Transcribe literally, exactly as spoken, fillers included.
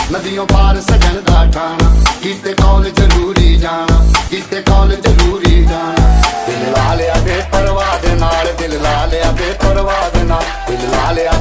नदियों पार सजन दा ठाना, कीते कॉल जरूरी जाना, कीते कॉल जरूरी जाना। दिल ला लिया बेपरवाह दे नाल, दिल ला लिया बेपरवाह दे नाल, दिल ला लिया